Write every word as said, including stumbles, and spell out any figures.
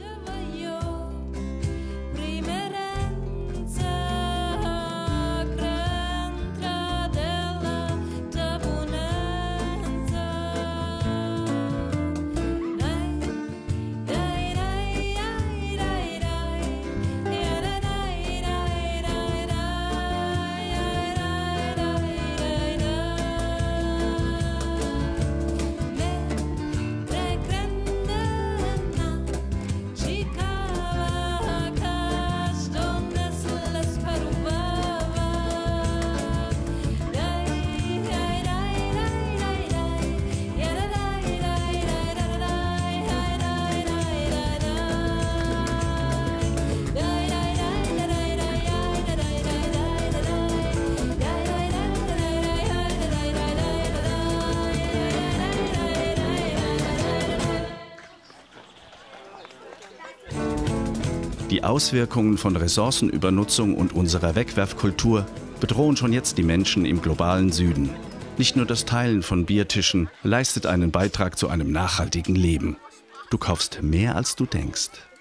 Die Auswirkungen von Ressourcenübernutzung und unserer Wegwerfkultur bedrohen schon jetzt die Menschen im globalen Süden. Nicht nur das Teilen von Biertischen leistet einen Beitrag zu einem nachhaltigen Leben. Du kaufst mehr, als du denkst.